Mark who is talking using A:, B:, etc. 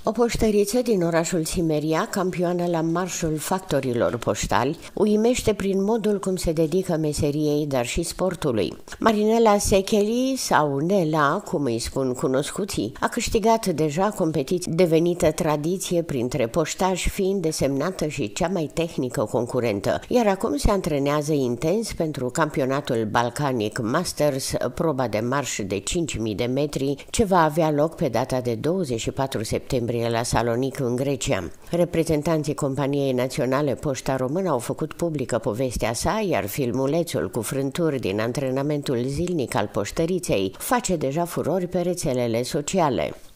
A: O poștăriță din orașul Simeria, campioană la marșul factorilor poștali, uimește prin modul cum se dedică meseriei, dar și sportului. Marinela Secheli, sau Nela, cum îi spun cunoscuții, a câștigat deja competiții devenită tradiție printre poștași, fiind desemnată și cea mai tehnică concurentă, iar acum se antrenează intens pentru campionatul Balcanic Masters, proba de marș de 5.000 de metri, ce va avea loc pe data de 24 septembrie la Salonic, în Grecia. Reprezentanții Companiei Naționale Poșta Română au făcut publică povestea sa, iar filmulețul cu frânturi din antrenamentul zilnic al poștăriței face deja furori pe rețelele sociale.